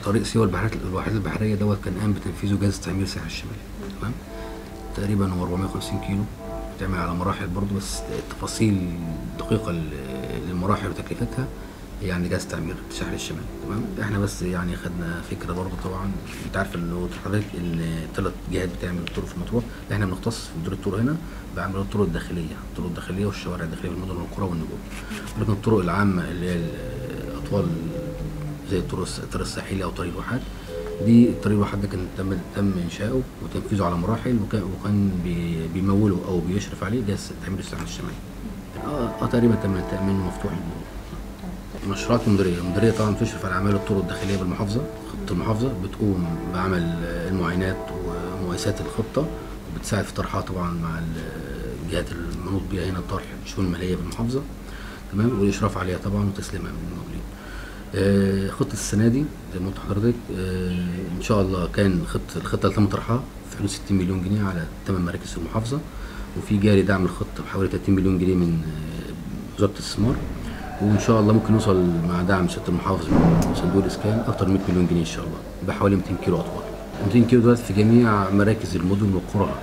طريق سيوة الواحات البحريه دوت كان قام بتنفيذه جهاز تعمير الساحل الشمالي. تمام. تقريبا هو 450 كيلو بتعمل على مراحل برضه، بس التفاصيل الدقيقه للمراحل وتكلفتها يعني جهاز تعمير الساحل الشمالي. تمام. احنا بس يعني خدنا فكره برضه. طبعا انت عارف ان حضرتك ان 3 جهات بتعمل الطرق في مطروح، احنا بنختص في مدير الطرق هنا بعمل الطرق الداخليه والشوارع الداخليه في المدن والقرى والنجوم. ولكن الطرق العامه اللي هي الاطوال زي الطرق الساحلي او طريق الواحات، دي الطريق الواحات ده كان تم انشاؤه وتنفيذه على مراحل، وكان بيموله او بيشرف عليه جهاز تعمير الساحل الشمالي. تقريبا تم تامينه مفتوح. مشروعات المديريه طبعا بتشرف على اعمال الطرق الداخليه بالمحافظه. خطه المحافظه بتقوم بعمل المعاينات ومقايسات الخطه، وبتساعد في طرحها طبعا مع الجهات المنوط بها هنا طرح الشؤون الماليه بالمحافظه. تمام. والاشراف عليها طبعا وتسليمها من المقاولين. خطه السنه دي زي ما قلت لحضرتك ان شاء الله كان الخطه اللي تم طرحها في حدود 60 مليون جنيه على 8 مراكز في المحافظه، وفي جاري دعم الخطه بحوالي 30 مليون جنيه من وزاره الاستثمار، وان شاء الله ممكن نوصل مع دعم سياده المحافظ من صندوق الاسكان اكتر من 100 مليون جنيه ان شاء الله، بحوالي 200 كيلو اطوال. 200 كيلو دلوقتي في جميع مراكز المدن والقرى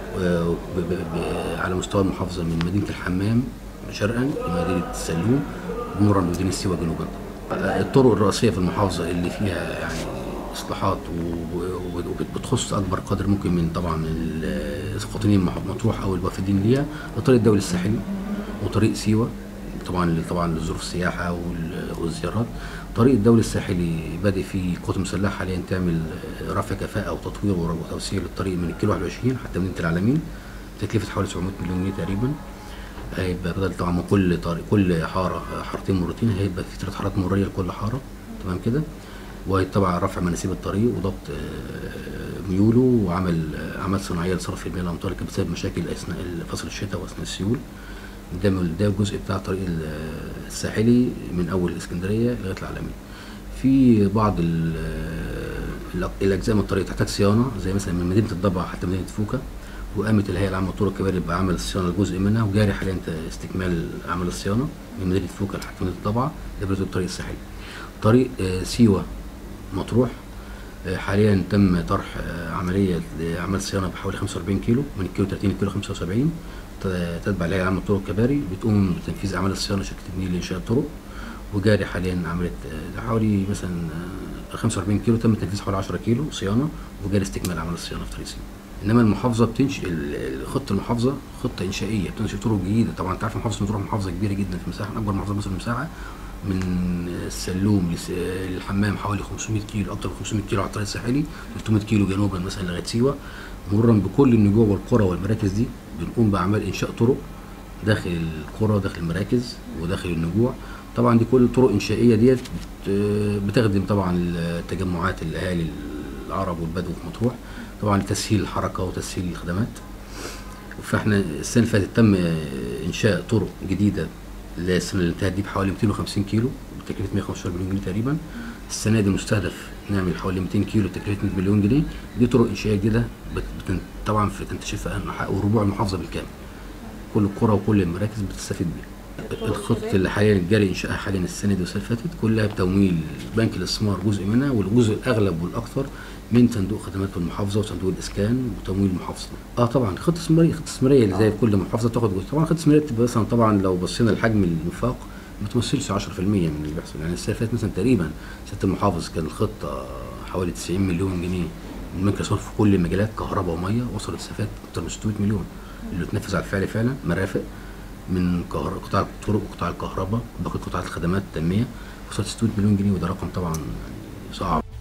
على مستوى المحافظه، من مدينه الحمام شرقا لمدينه السلوم مرورا بمدينه سيوه جنوبا. الطرق الرئيسيه في المحافظه اللي فيها يعني اصلاحات وبتخص اكبر قدر ممكن من طبعا القاطنين مطروح او الوافدين ليها، الطريق الدولي الساحلي وطريق سيوه طبعا لظروف السياحه والزيارات. طريق الدولي الساحلي بادئ فيه القوات المسلحه حاليا تعمل رفع كفاءه وتطوير وتوسيع للطريق من الكيلو 21 حتى مدينه العالمين، تكلفه حوالي 700 مليون جنيه تقريبا. هيبقى بدل طبعا من كل حارتين مرتين هيبقى في 3 حارات مروريه لكل حاره. تمام كده. وهيتبع رفع مناسيب الطريق وضبط ميوله وعمل اعمال صناعيه لصرف المياه الامطار اللي كانت بسبب مشاكل اثناء فصل الشتاء واثناء السيول. ده الجزء بتاع الطريق الساحلي من اول الاسكندريه لغايه العلمين. في بعض الاجزاء من الطريق تحتاج صيانه، زي مثلا من مدينه الضبع حتى مدينه فوكا، وقامت الهيئه العامه للطرق الكباري بعمل الصيانه لجزء منها، وجاري حاليا استكمال عمل الصيانه من مدينه فوكا لحد مدينه الضبع. ده بالنسبه للطريق الساحلي. طريق سيوه مطروح حاليا تم طرح عمليه لاعمال صيانه بحوالي 45 كيلو من الكيلو 30 للكيلو 75. تتبع الهيئه العامه للطرق الكباري بتقوم بتنفيذ اعمال الصيانه شركه النيل لانشاء الطرق، وجاري حاليا عمليه حوالي مثلا 45 كيلو تم تنفيذ حوالي 10 كيلو صيانه، وجاري استكمال اعمال الصيانه في طريق سيوه. انما المحافظه بتنشئ خطه المحافظه خطه انشائيه بتنشئ طرق جديده. طبعا انت عارف محافظه مطروح محافظه كبيره جدا في مساحه، اكبر محافظه مصر مساحه، من السلوم للحمام حوالي 500 كيلو، اكتر من 500 كيلو على الطريق الساحلي، 300 كيلو جنوبا مثلا لغايه سيوه. مرورا بكل النجوع والقرى والمراكز دي بنقوم باعمال انشاء طرق داخل القرى داخل المراكز وداخل النجوع. طبعا دي كل الطرق الانشائيه ديت بتخدم طبعا تجمعات الاهالي العرب والبدو في مطروح، طبعا لتسهيل الحركه وتسهيل الخدمات. فاحنا السنه اللي فاتت تم انشاء طرق جديده السنه اللي انتهت دي بحوالي 250 كيلو بتكلفه 115 مليون جنيه تقريبا. السنه دي مستهدف نعمل حوالي 200 كيلو بتكلفه 100 مليون جنيه. دي طرق انشائيه جديده طبعا تنتشر في انحاء وربوع المحافظه بالكامل. كل القرى وكل المراكز بتستفيد بيها. الخطه اللي حاليا جاري انشائها حاليا السنه دي والسنه اللي فاتت كلها بتمويل بنك الاستثمار جزء منها، والجزء الاغلب والاكثر من صندوق خدمات المحافظه وصندوق الاسكان وتمويل المحافظه. طبعا خطه استثماريه اللي زي كل محافظه تاخد جزء. طبعا خطه استثماريه بتبقى مثلا طبعا لو بصينا لحجم الانفاق ما تمثلش 10% من اللي بيحصل. يعني السنه اللي فاتت مثلا تقريبا سياده المحافظ كان الخطه حوالي 90 مليون جنيه من بنك الاستثمار في كل المجالات، كهرباء وميه، وصلت استفادت اكثر من 600 مليون اللي اتنفذ على الفعل فعلا. مرافق من قطاع الطرق وقطاع الكهرباء وباقي قطاع الخدمات التنميه وصلت 600 مليون جنيه، وده رقم طبعا صعب.